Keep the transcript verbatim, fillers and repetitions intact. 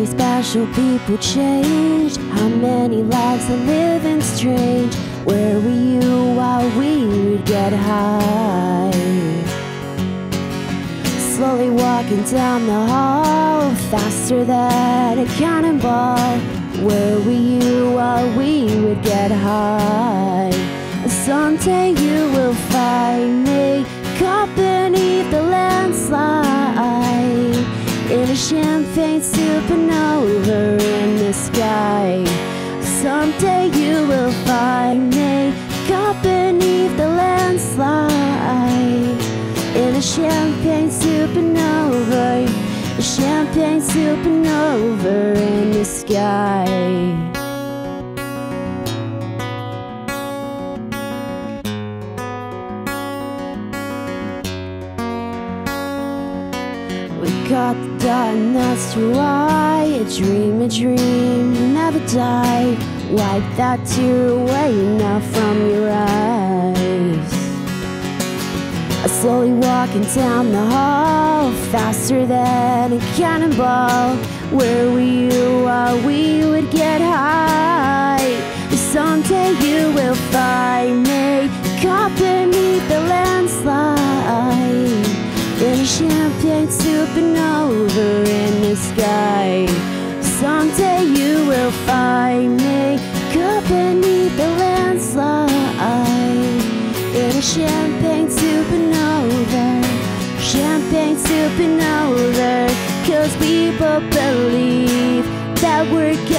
many special people changed? How many lives are living strange? Where were you while we would get high? Slowly walking down the hall, faster than a cannonball. Where were you while we would get high? Someday you will find me caught beneath the landslide, in a champagne supernova in the sky. Someday you will find me caught beneath the landslide, in a champagne supernova, a champagne supernova in the sky. We caught the dot and that's why a dream, a dream, you never die. Wipe that tear away now from your eyes. I'm slowly walking down the hall, faster than a cannonball. Where were you while we would get high? Someday you will find me caught beneath the landslide, in a champagne supernova in the sky. Someday you will find me caught beneath the landslide, in a champagne supernova, champagne supernova. Cause people believe that we're